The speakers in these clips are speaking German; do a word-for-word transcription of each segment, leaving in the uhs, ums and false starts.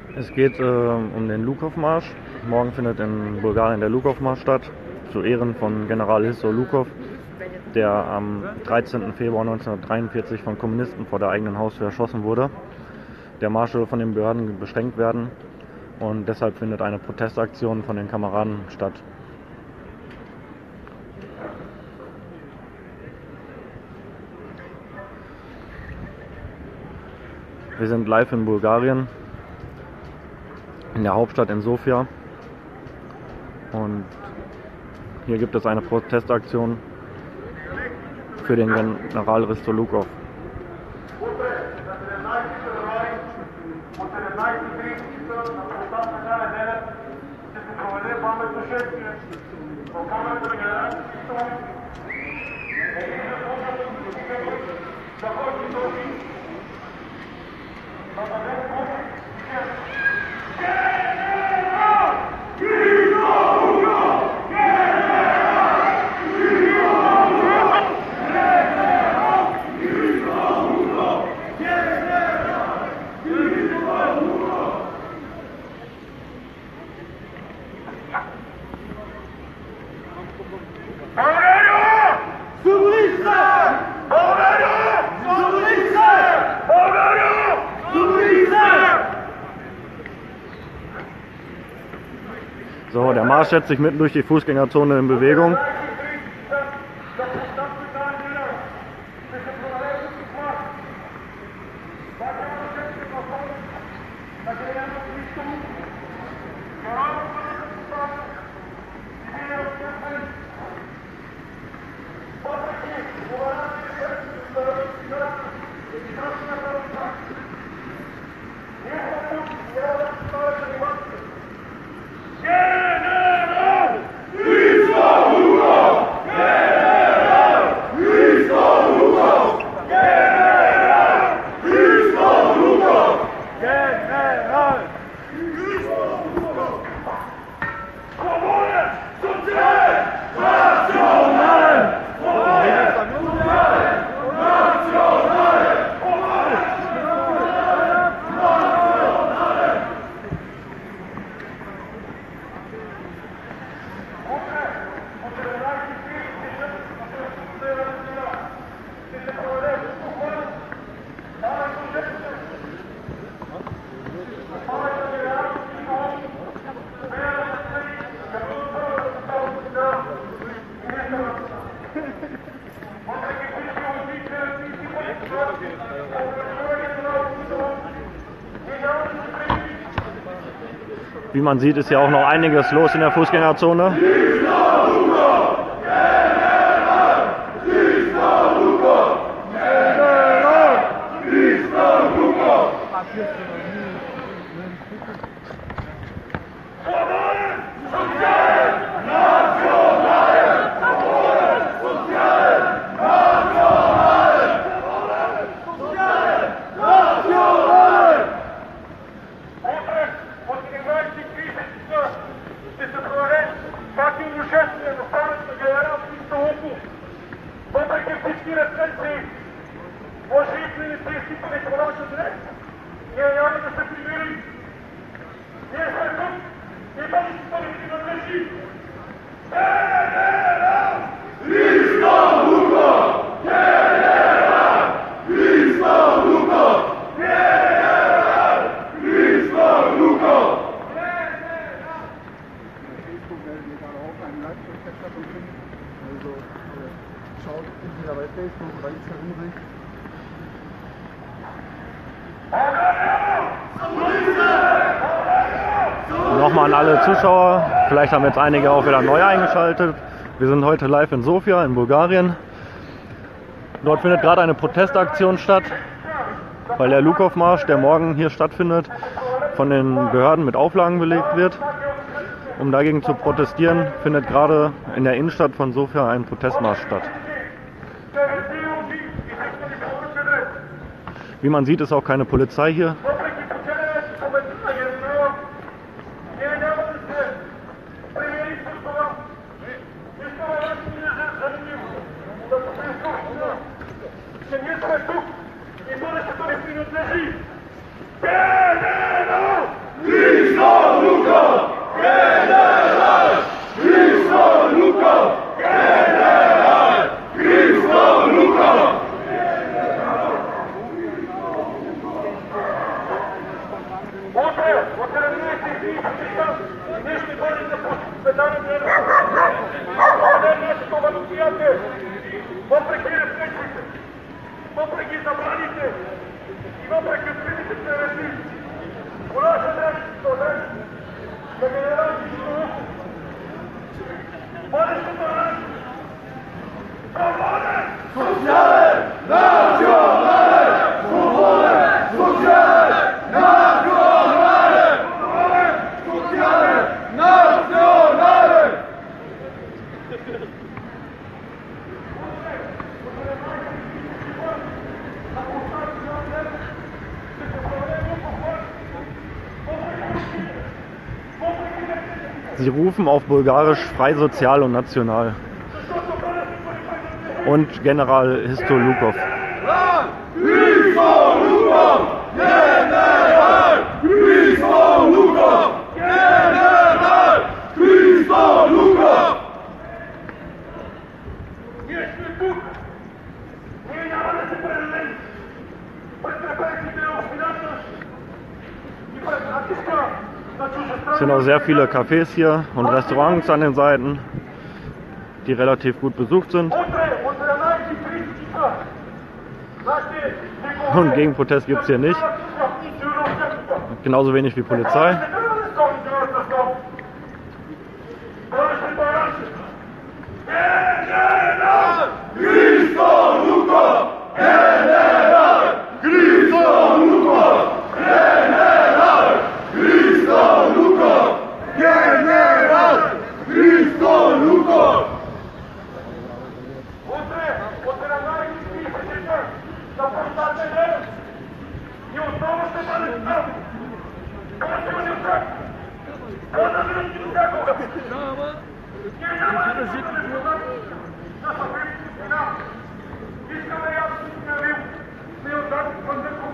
Es geht äh, um den Lukow-Marsch. Morgen findet in Bulgarien der Lukow-Marsch statt, zu Ehren von General Hristo Lukow, der am dreizehnten Februar neunzehnhundertdreiundvierzig von Kommunisten vor der eigenen Haustür erschossen wurde. Der Marsch soll von den Behörden beschränkt werden und deshalb findet eine Protestaktion von den Kameraden statt. Wir sind live in Bulgarien, in der Hauptstadt in Sofia, und hier gibt es eine Protestaktion für den General Hristo Lukow. So, der Marsch setzt sich mitten durch die Fußgängerzone in Bewegung. Wie man sieht, ist hier auch noch einiges los in der Fußgängerzone. Schaut entweder bei Facebook oder Instagram. Nochmal an alle Zuschauer, vielleicht haben jetzt einige auch wieder neu eingeschaltet. Wir sind heute live in Sofia in Bulgarien. Dort findet gerade eine Protestaktion statt, weil der Lukow-Marsch, der morgen hier stattfindet, von den Behörden mit Auflagen belegt wird. Um dagegen zu protestieren, findet gerade in der Innenstadt von Sofia ein Protestmarsch statt. Wie man sieht, ist auch keine Polizei hier. Christo Lukow! General! Christo Lukow! General! Christo Lukow! Утре, от седемнадесет и часа, ние ще бъдем на посветане на нашето мероприятие, въпреки репресиите, въпреки забраните и въпреки откритите клевети. По наша ден, на генерал Христов, бъдещето на свободен, Социален, национален, свободен, социален, национален, свободен, социален, национален. Sie rufen auf Bulgarisch frei, sozial und national. Und General Hristo Lukow. Hristo Lukow! General! Hristo Lukow! General! Hristo Lukow! ние сме тук, ние няма да се предадем пред репресиите на общината и пред натиска на чуждестранни. Es sind auch sehr viele Cafés hier und Restaurants an den Seiten, die relativ gut besucht sind. Утре от седемнадесет и тридесет часа нашите Und Gegenprotest gibt es hier nicht, genauso wenig wie Polizei. Hristo Lukow! General! Hristo Lukow! General! Hristo Lukow! General! Hristo Lukow! Утре от седемнадесет и тридесет часа на Портатен ден и отново ще бъде там. По-силни от тях. По-добри от всякога. Ние няма да се признаем на съвременните сега. Искаме ясно да обявим Милдан Пандеков.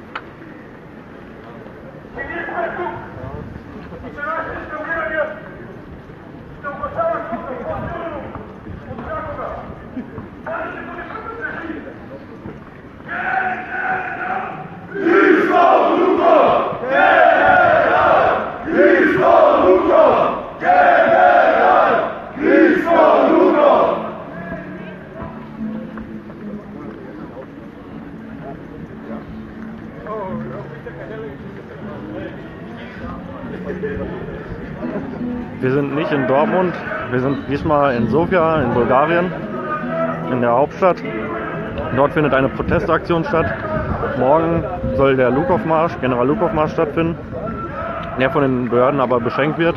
И ние сме тук. И че нашите скандирания ще огласяват тук по-силно от всякога. Бъдещето ни принадлежи. Hristo Lukow! General! Hristo Lukow! General! Hristo Lukow! Wir sind nicht in Dortmund, wir sind diesmal in Sofia in Bulgarien, in der Hauptstadt. Dort findet eine Protestaktion statt. Morgen soll der Lukow-Marsch, General Lukow-Marsch stattfinden, der von den Behörden aber beschränkt wird.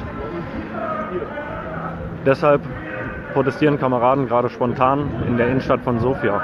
Deshalb protestieren Kameraden gerade spontan in der Innenstadt von Sofia.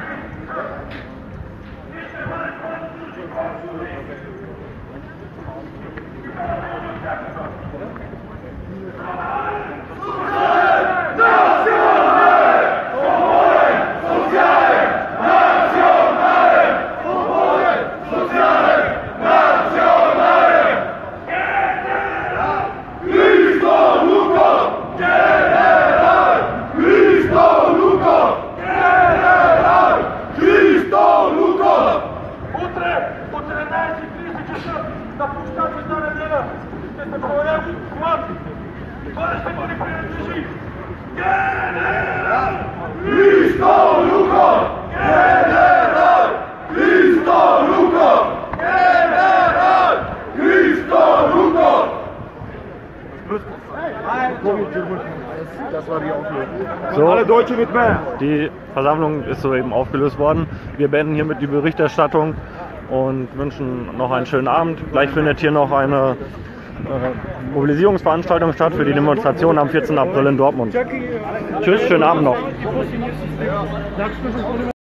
На площадка на неделя ще се проведем глад. Бъдещето ни принадлежи. Генерал! Hristo Lukow! General! Hristo Lukow! General! Hristo Lukow! Das war die Auflösung. So, Alle Deutsche mit mehr. die Versammlung ist soeben aufgelöst worden. Wir beenden hiermit die Berichterstattung und wünschen noch einen schönen Abend. Gleich findet hier noch eine äh, Mobilisierungsveranstaltung statt für die Demonstration am vierzehnten April in Dortmund. Tschüss, schönen Abend noch.